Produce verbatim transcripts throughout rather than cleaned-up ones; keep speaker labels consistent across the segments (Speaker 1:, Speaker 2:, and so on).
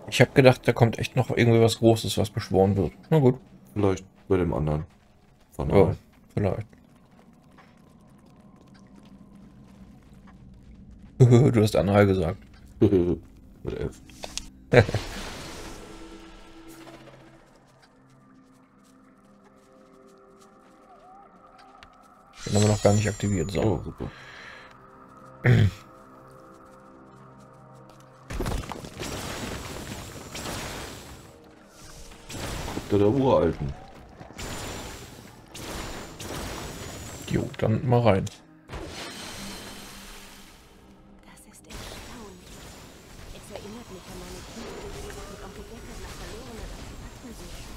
Speaker 1: Ich habe gedacht, da kommt echt noch irgendwie was Großes, was beschworen wird. Na gut.
Speaker 2: Vielleicht bei dem anderen.
Speaker 1: Ja,
Speaker 2: Fanal.
Speaker 1: vielleicht. Du hast Anhal gesagt.
Speaker 2: Mit F.
Speaker 1: Den haben wir noch gar nicht aktiviert. So.
Speaker 2: Oh, super. Guckt der Uralten.
Speaker 1: Jo, dann mal rein.
Speaker 3: Das ist erstaunlich. Es erinnert mich an meine Kindheit mit Onkel Deckard nach verlorener Artefakten suchen.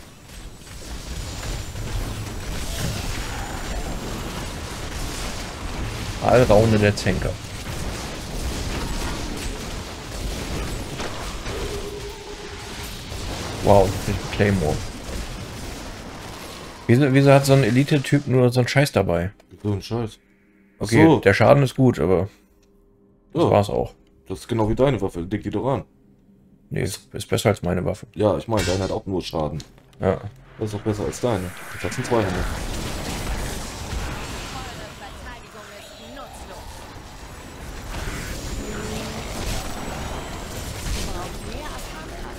Speaker 1: Allraune der Zenker. Wow, Claymore. Wieso, wieso hat so ein Elite-Typ nur so einen Scheiß dabei?
Speaker 2: So ein Scheiß. Ach
Speaker 1: Okay,
Speaker 2: so.
Speaker 1: der Schaden ist gut, aber das
Speaker 2: Ja,
Speaker 1: war's auch.
Speaker 2: das ist genau wie deine Waffe. Leg die doch an.
Speaker 1: Nee, ist, ist besser als meine Waffe.
Speaker 2: Ja, ich meine, deine hat auch nur Schaden.
Speaker 1: Ja.
Speaker 2: Das ist auch besser als deine. Jetzt hast du einen Zweihänder.
Speaker 3: Eure Verteidigung ist nutzlos. Ihr braucht mehr Erfahrung.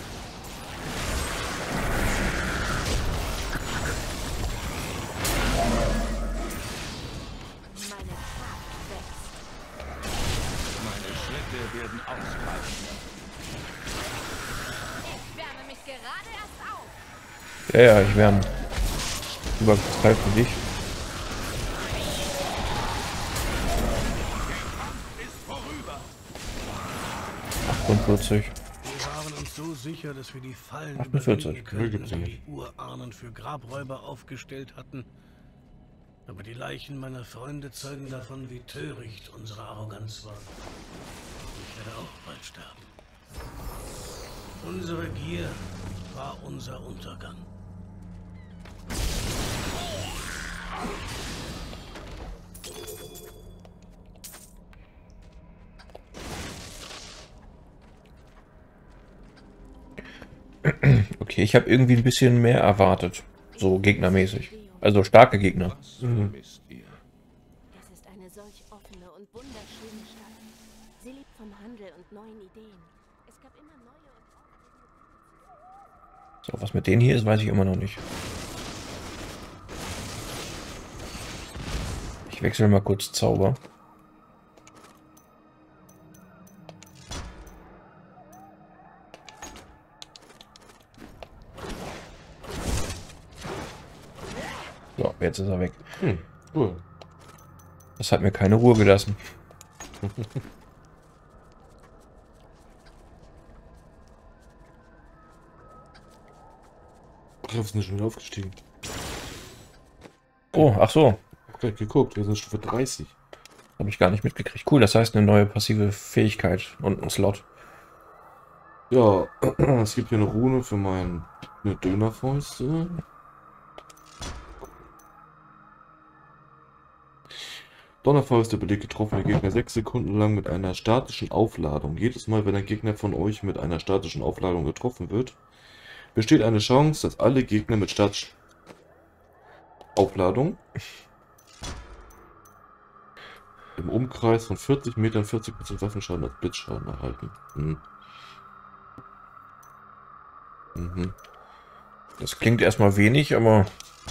Speaker 3: Meine Kraft wächst.
Speaker 4: Meine Schritte werden ausbleiben.
Speaker 3: Ich wärme mich gerade erst auf.
Speaker 1: Ja, ja, ich wärme. Über Zeit für dich.
Speaker 4: Ist vorüber.
Speaker 1: achtundvierzig.
Speaker 5: Wir waren uns so sicher, dass wir die Fallen
Speaker 1: achtundvierzig.
Speaker 5: überwinden könnten,
Speaker 2: gibt's ja
Speaker 5: die
Speaker 2: nicht.
Speaker 5: die Urahnen für Grabräuber aufgestellt hatten. Aber die Leichen meiner Freunde zeugen davon, wie töricht unsere Arroganz war. Ich werde auch bald sterben. Unsere Gier war unser Untergang.
Speaker 1: Okay, ich habe irgendwie ein bisschen mehr erwartet. So gegnermäßig. Also starke Gegner.
Speaker 4: Was vermisst ihr?
Speaker 3: Es ist eine solch offene und wunderschöne Stadt. Sie lebt vom Handel und neuen Ideen. Es gab immer neue und aufregende...
Speaker 1: So, was mit denen hier ist, weiß ich immer noch nicht. Ich wechsle mal kurz Zauber. So, jetzt ist er weg.
Speaker 2: Hm, cool.
Speaker 1: Das hat mir keine Ruhe gelassen.
Speaker 2: Ach, wir sind schon wieder aufgestiegen.
Speaker 1: Oh, ach so.
Speaker 2: Hab gleich geguckt, wir sind Stufe dreißig.
Speaker 1: Habe ich gar nicht mitgekriegt. Cool, das heißt eine neue passive Fähigkeit und ein Slot.
Speaker 2: Ja, es gibt hier eine Rune für meine Dönerfäuste. Donnerfäuste belegt getroffene Gegner sechs Sekunden lang mit einer statischen Aufladung. Jedes Mal, wenn ein Gegner von euch mit einer statischen Aufladung getroffen wird, besteht eine Chance, dass alle Gegner mit statischen Aufladung im Umkreis von vierzig Metern vierzig Prozent Waffenschaden als Blitzschaden erhalten. Hm. Mhm.
Speaker 1: Das klingt erstmal wenig, aber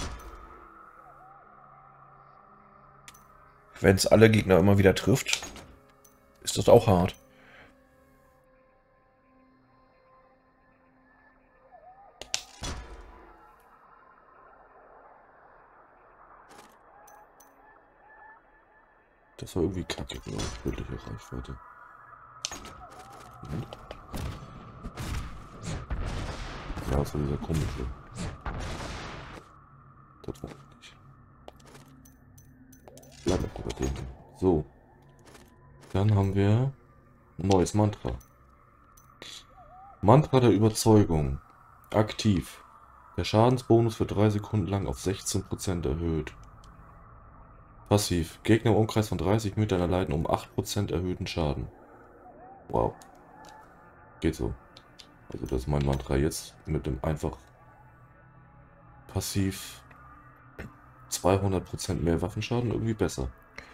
Speaker 1: wenn es alle Gegner immer wieder trifft, ist das auch hart.
Speaker 2: Das war irgendwie kacke, ne? Bildliche Reichweite. Mhm. Ja, das war dieser komische. Das war nicht. Bleib mal bei dem. So. Dann haben wir ein neues Mantra. Mantra der Überzeugung. Aktiv. Der Schadensbonus für drei Sekunden lang auf sechzehn Prozent erhöht. Passiv. Gegner im Umkreis von dreißig Metern erleiden um acht Prozent erhöhten Schaden. Wow. Geht so. Also das ist mein Mantra jetzt mit dem einfach passiv zweihundert Prozent mehr Waffenschaden irgendwie besser.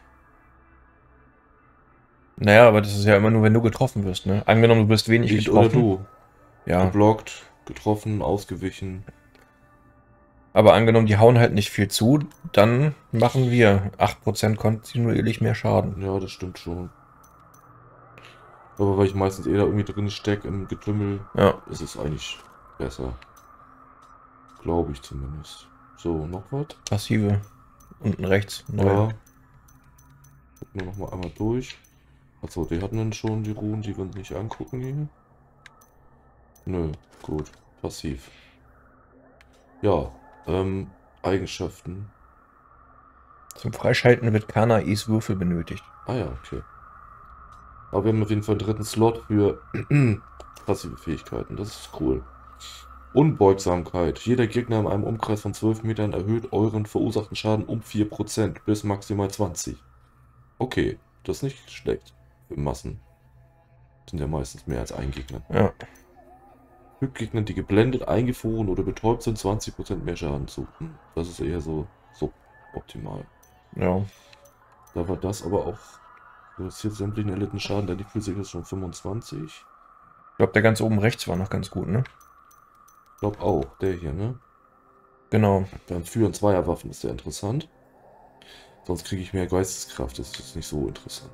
Speaker 1: Naja, aber das ist ja immer nur, wenn du getroffen wirst, ne? Angenommen, du bist wenig
Speaker 2: Ich
Speaker 1: getroffen.
Speaker 2: oder du.
Speaker 1: Ja,
Speaker 2: Geblockt, getroffen, ausgewichen.
Speaker 1: aber angenommen, die hauen halt nicht viel zu, dann machen wir acht Prozent kontinuierlich mehr Schaden.
Speaker 2: Ja, das stimmt schon. Aber weil ich meistens eher da irgendwie drin stecke im Getümmel,
Speaker 1: Ja,
Speaker 2: ist es eigentlich besser. Glaube ich zumindest. So, noch was?
Speaker 1: passive. Unten rechts. Neu.
Speaker 2: Ja. Gucken wir nochmal einmal durch. Achso, die hatten dann schon die Ruhen, die wir uns nicht angucken hier. Nö, gut. Passiv. Ja, ähm, Eigenschaften.
Speaker 1: Zum Freischalten wird Kanais Würfel benötigt.
Speaker 2: Ah ja, okay. Aber wir haben auf jeden Fall einen dritten Slot für passive Fähigkeiten. Das ist cool. Unbeugsamkeit. Jeder Gegner in einem Umkreis von zwölf Metern erhöht euren verursachten Schaden um vier Prozent bis maximal zwanzig. Okay, das ist nicht schlecht. Für Massen. Sind ja meistens mehr als ein Gegner.
Speaker 1: Ja.
Speaker 2: Gegnern, die geblendet, eingefroren oder betäubt sind, zwanzig Prozent mehr Schaden zu. Hm, das ist eher so suboptimal.
Speaker 1: Ja.
Speaker 2: Da war das aber auch reduziert sämtlichen erlittenen Schaden, der liegt für sich jetzt schon fünfundzwanzig.
Speaker 1: Ich glaube, der ganz oben rechts war noch ganz gut, ne?
Speaker 2: Ich glaube auch, der hier, ne?
Speaker 1: Genau.
Speaker 2: Beim Führen zweier Waffen ist der interessant. Sonst kriege ich mehr Geisteskraft, das ist nicht so interessant.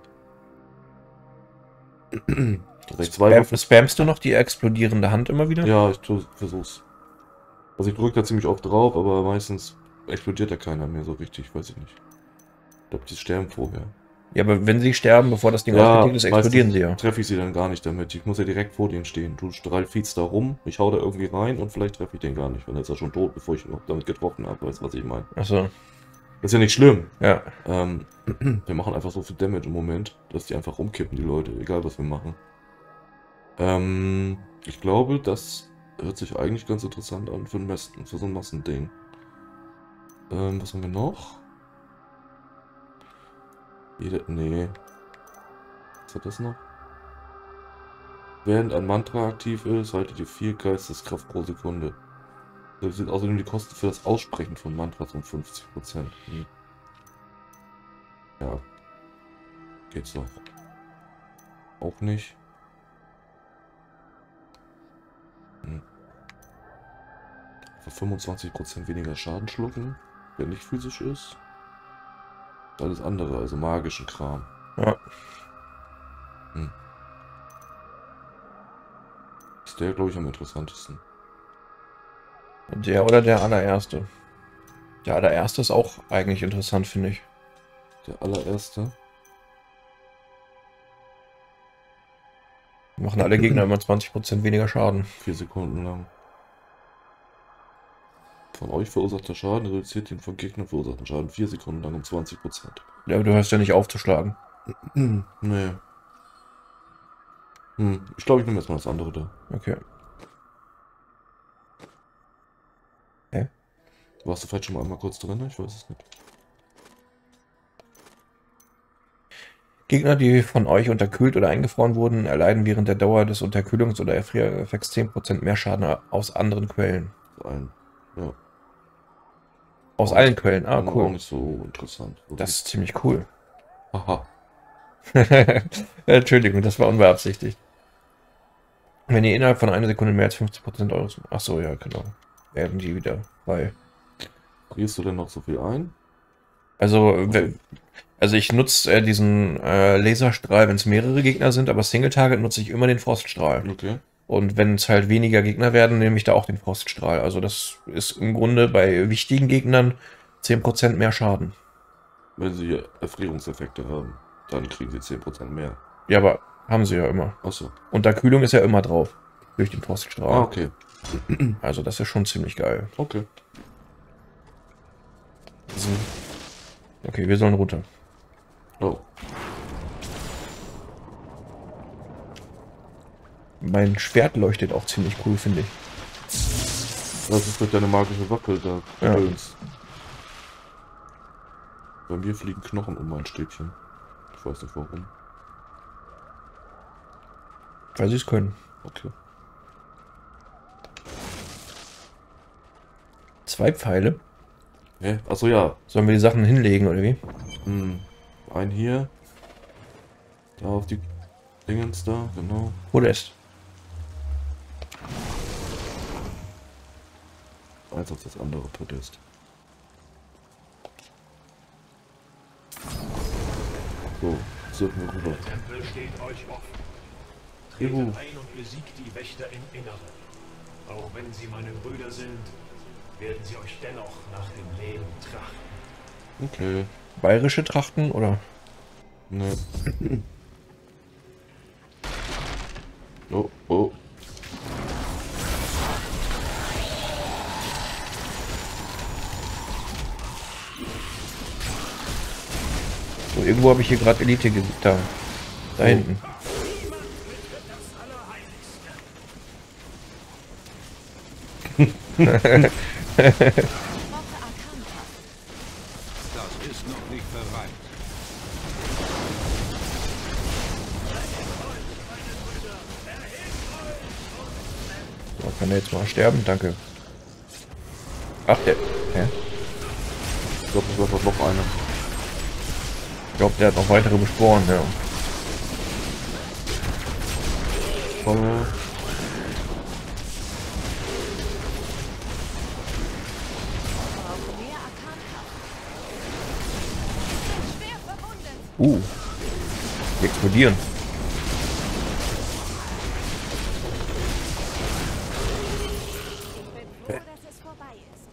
Speaker 2: Rechts zwei
Speaker 1: Spam,
Speaker 2: Waffen.
Speaker 1: spammst du noch die explodierende Hand immer wieder?
Speaker 2: Ja, ich tu- versuch's. Also ich drücke da ziemlich oft drauf, aber meistens explodiert da keiner mehr so richtig, weiß ich nicht. Ich glaube, die sterben vorher.
Speaker 1: Ja, aber wenn sie sterben, bevor das Ding
Speaker 2: Ja,
Speaker 1: ausgetickt ist, explodieren
Speaker 2: meistens
Speaker 1: sie ja.
Speaker 2: treffe ich sie dann gar nicht damit. Ich muss ja direkt vor denen stehen. Du streifst da rum, ich hau da irgendwie rein und vielleicht treffe ich den gar nicht, weil er ist ja schon tot, bevor ich ihn noch damit getroffen habe. Weißt du, was ich meine?
Speaker 1: Achso.
Speaker 2: Das ist ja nicht schlimm.
Speaker 1: Ja.
Speaker 2: Ähm, wir machen einfach so viel Damage im Moment, dass die einfach umkippen, die Leute, egal was wir machen. Ähm, ich glaube, das hört sich eigentlich ganz interessant an für, ein Mess für so ein Massending. Ähm, was haben wir noch? Jeder, nee. Was hat das noch? Während ein Mantra aktiv ist, haltet ihr vier Geisteskraft pro Sekunde. Das sind außerdem die Kosten für das Aussprechen von Mantras um fünfzig Prozent. Hm. Ja. Geht's doch. Auch nicht. Hm. Für fünfundzwanzig Prozent weniger Schaden schlucken, wenn nicht physisch ist. Alles andere, also magischen Kram.
Speaker 1: Ja.
Speaker 2: Hm. Ist der, glaube ich, am interessantesten.
Speaker 1: Der oder der allererste? Der allererste ist auch eigentlich interessant, finde ich.
Speaker 2: Der allererste.
Speaker 1: Machen alle Gegner immer zwanzig Prozent weniger Schaden.
Speaker 2: Vier Sekunden lang. Von euch verursachter Schaden reduziert den von Gegnern verursachten Schaden vier Sekunden lang um zwanzig Prozent.
Speaker 1: Ja, aber du hörst ja nicht aufzuschlagen.
Speaker 2: Nee. Hm, ich glaube, ich nehme erstmal das andere da.
Speaker 1: Okay. Hä?
Speaker 2: Warst du vielleicht schon mal einmal kurz drin? Ich weiß es nicht.
Speaker 1: Gegner, die von euch unterkühlt oder eingefroren wurden, erleiden während der Dauer des Unterkühlungs- oder Erfriereffekts zehn Prozent mehr Schaden aus anderen Quellen.
Speaker 2: Ein, ja.
Speaker 1: Aus
Speaker 2: Auch
Speaker 1: allen
Speaker 2: nicht-
Speaker 1: Quellen? Ah,
Speaker 2: Auch
Speaker 1: cool.
Speaker 2: nicht so interessant.
Speaker 1: Das ist ziemlich cool.
Speaker 2: Haha.
Speaker 1: Entschuldigung, das war unbeabsichtigt. Wenn ihr innerhalb von einer Sekunde mehr als fünfzig Prozent eures... Achso, ja, genau. Werden die wieder bei...
Speaker 2: Frierst du denn noch so viel ein?
Speaker 1: Also, we- also ich nutze äh, diesen äh, Laserstrahl, wenn es mehrere Gegner sind, aber Single-Target nutze ich immer den Froststrahl.
Speaker 2: Okay.
Speaker 1: Und wenn es halt weniger Gegner werden, nehme ich da auch den Froststrahl. Also das ist im Grunde bei wichtigen Gegnern zehn Prozent mehr Schaden.
Speaker 2: Wenn sie Erfrierungseffekte haben, dann kriegen sie zehn Prozent mehr.
Speaker 1: Ja, aber haben sie ja immer.
Speaker 2: Achso.
Speaker 1: Unterkühlung ist ja immer drauf. Durch den Froststrahl.
Speaker 2: Ah, okay.
Speaker 1: Also das ist schon ziemlich geil.
Speaker 2: Okay.
Speaker 1: So. Okay, wir sollen runter.
Speaker 2: Oh.
Speaker 1: Mein Schwert leuchtet auch ziemlich cool, finde ich.
Speaker 2: Das ist mit deiner magische Waffe da.
Speaker 1: Ja.
Speaker 2: Gedöns. Bei mir fliegen Knochen um mein Stäbchen. Ich weiß nicht warum.
Speaker 1: Weil sie es können.
Speaker 2: Okay.
Speaker 1: Zwei Pfeile.
Speaker 2: Hä? Achso, ja.
Speaker 1: Sollen wir die Sachen hinlegen, oder wie?
Speaker 2: Hm. Ein hier. Da auf die Dingens da, genau.
Speaker 1: Podest.
Speaker 2: Eins auf das andere Podest. So, surfen wir rüber.
Speaker 6: Der Tempel steht euch offen.
Speaker 2: Juhu.
Speaker 6: Tretet ein und besiegt die Wächter im Inneren. Auch wenn sie meine Brüder sind, werden sie euch dennoch nach dem Leben trachten.
Speaker 2: Okay.
Speaker 1: Bayerische Trachten, oder?
Speaker 2: Ne. Oh, oh.
Speaker 1: So, irgendwo habe ich hier gerade Elite gesehen. Da. Da
Speaker 2: Oh.
Speaker 1: hinten.
Speaker 4: Das ist noch nicht bereit.
Speaker 1: So, kann der jetzt mal sterben? Danke. Ach, der. Hä?
Speaker 2: Ich glaube, es wird noch einer.
Speaker 1: Ich glaube, der hat noch weitere besporen, ja.
Speaker 2: Feuer.
Speaker 3: Brauche mehr Arkankraft. Schwer verwundet.
Speaker 1: Uh. Die explodieren.
Speaker 3: Ich bin froh, dass es vorbei ist.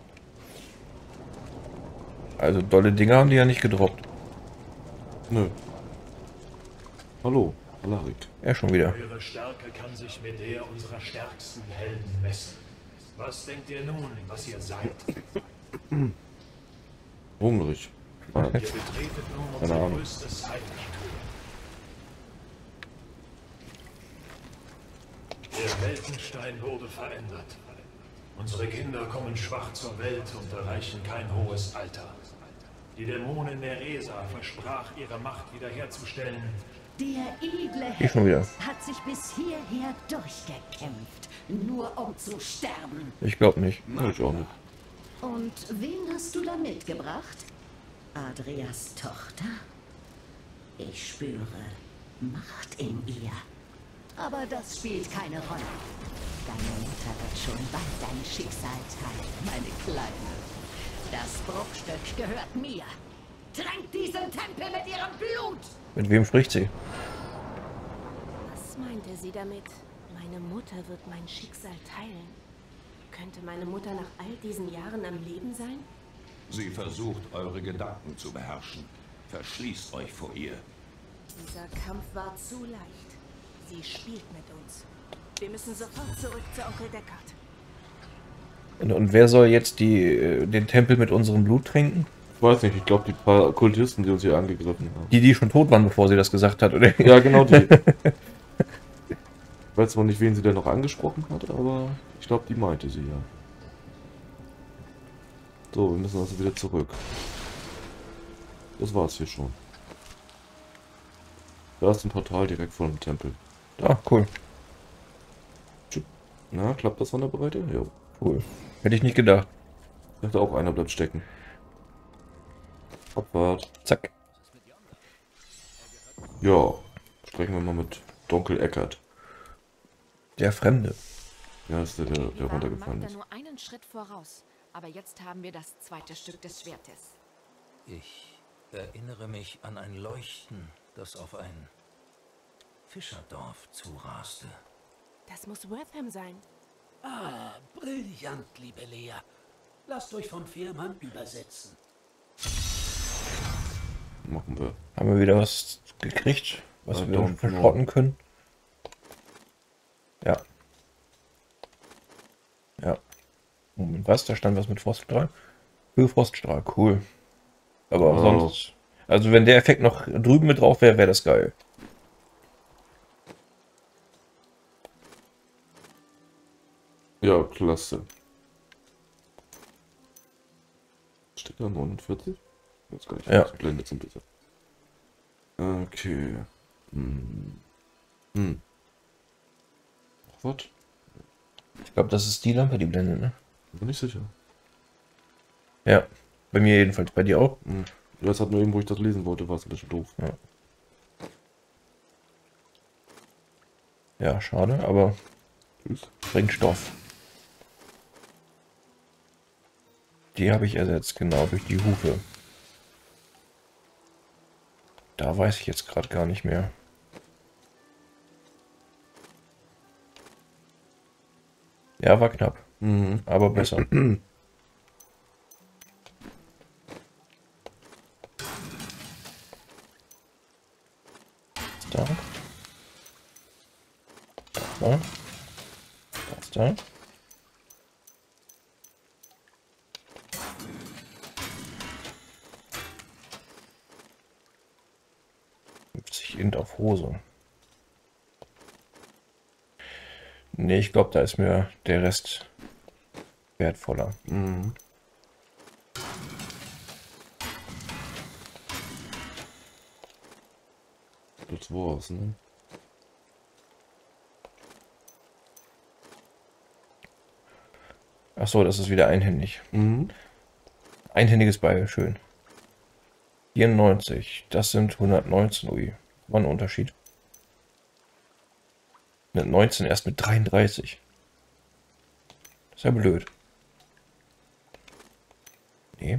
Speaker 1: Also dolle Dinger haben die ja nicht gedroppt.
Speaker 2: Nö. Hallo, Alarik.
Speaker 1: Er schon wieder.
Speaker 6: Eure Stärke kann sich mit der unserer stärksten Helden messen. Was denkt ihr nun, was ihr seid?
Speaker 2: Hungrig. Ah,
Speaker 6: Ihr betretet nun
Speaker 2: Keine
Speaker 6: unser
Speaker 2: Ahnung.
Speaker 6: größtes Heiligtum. Der Weltenstein wurde verändert. Unsere Kinder kommen schwach zur Welt und erreichen kein hohes Alter. Die Dämonin Neresa versprach, ihre Macht wiederherzustellen.
Speaker 7: Der edle
Speaker 1: Ich schon wieder.
Speaker 7: Held hat sich bis hierher durchgekämpft, nur um zu sterben.
Speaker 1: Ich glaube nicht.
Speaker 2: Ja, ich auch nicht.
Speaker 7: Und wen hast du da mitgebracht? Adrias Tochter? Ich spüre Macht in ihr. Aber das spielt keine Rolle. Deine Mutter wird schon bald dein Schicksal teilen, meine Kleine. Das Bruchstück gehört mir. Tränkt diesen Tempel mit ihrem Blut!
Speaker 1: Mit wem spricht sie?
Speaker 3: Was meinte sie damit? Meine Mutter wird mein Schicksal teilen. Könnte meine Mutter nach all diesen Jahren am Leben sein?
Speaker 4: Sie versucht, eure Gedanken zu beherrschen. Verschließt euch vor ihr.
Speaker 3: Dieser Kampf war zu leicht. Sie spielt mit uns. Wir müssen sofort zurück zu Onkel Deckard.
Speaker 1: Und, und wer soll jetzt die, äh, den Tempel mit unserem Blut tränken?
Speaker 2: Ich weiß nicht, ich glaube, die paar Kultisten, die uns hier angegriffen haben.
Speaker 1: Die, die schon tot waren, bevor sie das gesagt hat, oder?
Speaker 2: Ja, genau die. Ich weiß zwar nicht, wen sie denn noch angesprochen hat, aber ich glaube, die meinte sie ja. So, wir müssen also wieder zurück. Das war's hier schon. Da ist ein Portal direkt vor dem Tempel.
Speaker 1: Ah, cool.
Speaker 2: Na, klappt das von der Breite? Ja.
Speaker 1: Cool. Hätte ich nicht gedacht.
Speaker 2: Ich dachte auch, einer bleibt stecken. Abwart.
Speaker 1: Zack.
Speaker 2: Ja. Sprechen wir mal mit Donkel Eckert.
Speaker 1: Der Fremde.
Speaker 2: Ja, das ist der, der, der
Speaker 8: Wir waren
Speaker 2: runtergefallen
Speaker 8: Magda
Speaker 2: ist.
Speaker 8: nur einen Schritt voraus, aber jetzt haben wir das zweite Stück des Schwertes.
Speaker 9: Ich erinnere mich an ein Leuchten, das auf ein Fischerdorf zuraste.
Speaker 3: Das muss Wortham sein.
Speaker 5: Ah, brillant, liebe Lea. Lasst euch von Fehlmann übersetzen.
Speaker 2: Machen wir.
Speaker 1: Haben wir wieder was gekriegt, was
Speaker 2: I
Speaker 1: wir
Speaker 2: don't
Speaker 1: verschrotten können? Ja. Ja. Moment, was? Da stand was mit Froststrahl? Für Froststrahl, cool. Aber
Speaker 2: Oh.
Speaker 1: sonst... Also wenn der Effekt noch drüben mit drauf wäre, wäre das geil.
Speaker 2: Ja, klasse. Steht da neunundvierzig? Jetzt gar nicht.
Speaker 1: Ja.
Speaker 2: Blendet so ein bisschen. Okay. Hm. Hm. Noch was?
Speaker 1: Ich glaube, das ist die Lampe, die blendet, ne?
Speaker 2: Bin nicht sicher.
Speaker 1: Ja, bei mir jedenfalls. Bei dir auch?
Speaker 2: Hm. Ja, das hat nur eben, wo ich das lesen wollte, war es ein bisschen doof.
Speaker 1: Ja. Ja, schade, aber
Speaker 2: Tschüss.
Speaker 1: bringt Stoff. Die habe ich ersetzt, genau, durch die Hufe. Da weiß ich jetzt gerade gar nicht mehr. Ja, war knapp,
Speaker 2: Mhm.
Speaker 1: aber besser. Da. Da. Das da. fünfzig Int auf Hose. Nee, ich glaube, da ist mir der Rest wertvoller.
Speaker 2: Mhm. Das war's, ne?
Speaker 1: Ach so, das ist wieder einhändig.
Speaker 2: Mhm.
Speaker 1: Einhändiges Beil, schön. vierundneunzig, das sind hundertneunzehn, ui, war ein Unterschied. hundertneunzehn erst mit dreiunddreißig. Das ist ja blöd. Nee.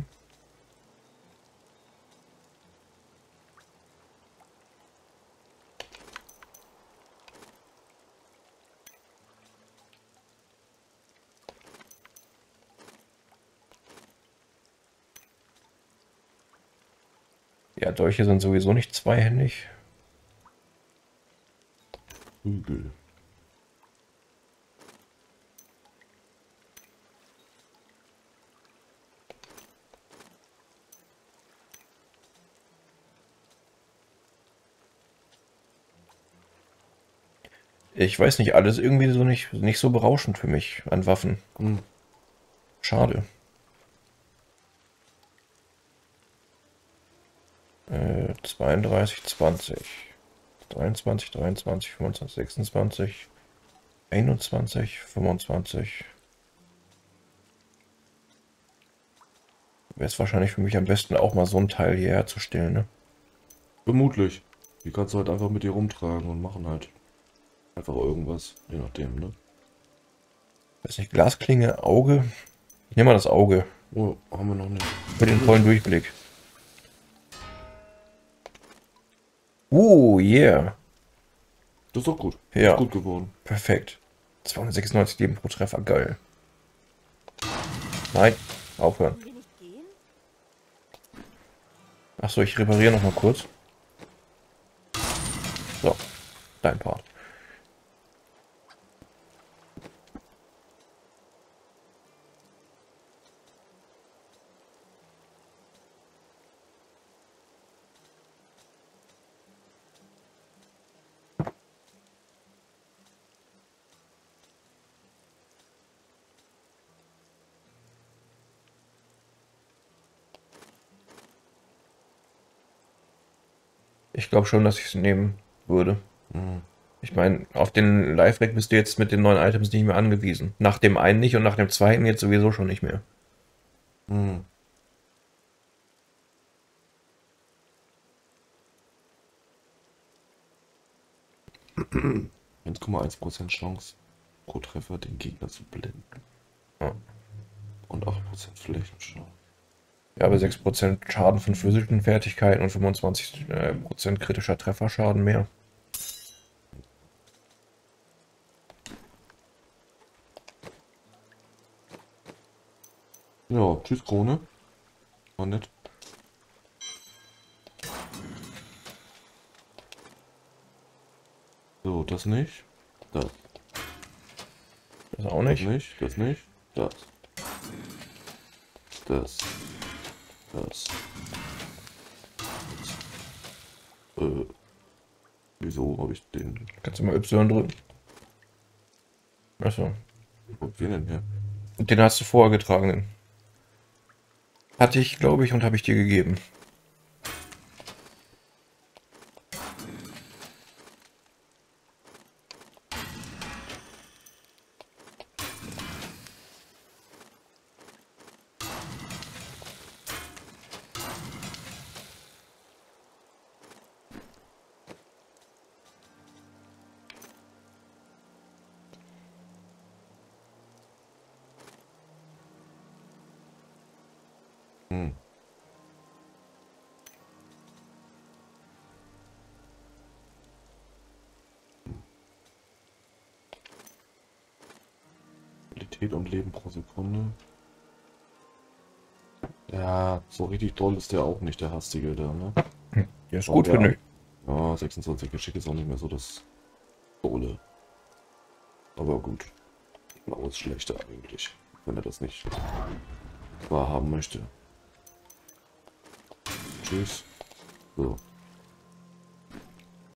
Speaker 1: Ja, Dolche sind sowieso nicht zweihändig.
Speaker 2: Hügel.
Speaker 1: Ich weiß nicht, alles irgendwie so nicht, nicht so berauschend für mich an Waffen.
Speaker 2: Mhm.
Speaker 1: Schade. Äh, zweiunddreißig, zwanzig, dreiundzwanzig, dreiundzwanzig, fünfundzwanzig, sechsundzwanzig, einundzwanzig, fünfundzwanzig. Wäre es wahrscheinlich für mich am besten auch mal so ein Teil hier herzustellen, ne?
Speaker 2: Vermutlich. Die kannst du halt einfach mit dir rumtragen und machen halt einfach irgendwas, je nachdem, ne?
Speaker 1: Weiß nicht, Glasklinge, Auge. Ich nehme mal das Auge
Speaker 2: Oh, haben wir noch nicht.
Speaker 1: für den vollen Durchblick. Uh, yeah.
Speaker 2: Das ist doch gut.
Speaker 1: Ja.
Speaker 2: Ist gut geworden.
Speaker 1: Perfekt. zweihundertsechsundneunzig Leben pro Treffer, geil. Nein, aufhören.
Speaker 3: Können wir nicht gehen?
Speaker 1: Achso, ich repariere noch mal kurz. So, dein Part. Ich glaube schon, dass ich es nehmen würde.
Speaker 2: Mhm.
Speaker 1: Ich meine, auf den Live-Rack bist du jetzt mit den neuen Items nicht mehr angewiesen. Nach dem einen nicht und nach dem zweiten jetzt sowieso schon nicht mehr.
Speaker 2: Mhm. eins Komma eins Prozent Chance pro Treffer den Gegner zu blenden.
Speaker 1: Ja.
Speaker 2: Und acht Prozent Flächenschau.
Speaker 1: Ja, aber sechs Prozent Schaden von physischen Fertigkeiten und fünfundzwanzig Prozent kritischer Trefferschaden mehr.
Speaker 2: Ja, tschüss Krone. War nett. So, das nicht. Das.
Speaker 1: Das auch
Speaker 2: Das
Speaker 1: nicht.
Speaker 2: nicht. Das nicht. Das. Das. Das. Äh. Wieso habe ich den.
Speaker 1: Kannst du mal Y drücken? Achso.
Speaker 2: Wo hab ich den denn her?
Speaker 1: Den hast du vorher getragen. Den hatte ich, glaube ich, und habe ich dir gegeben.
Speaker 2: Stabilität und Leben pro Sekunde. Ja, so richtig doll ist der auch nicht, der Hastige da, ne?
Speaker 1: Der ist
Speaker 2: Oh,
Speaker 1: gut,
Speaker 2: der-
Speaker 1: finde ich.
Speaker 2: Ja, sechsundzwanzig Geschick ist auch nicht mehr so das Dolle. Aber gut. Blau ist schlechter eigentlich, wenn er das nicht wahrhaben möchte. Tschüss. So.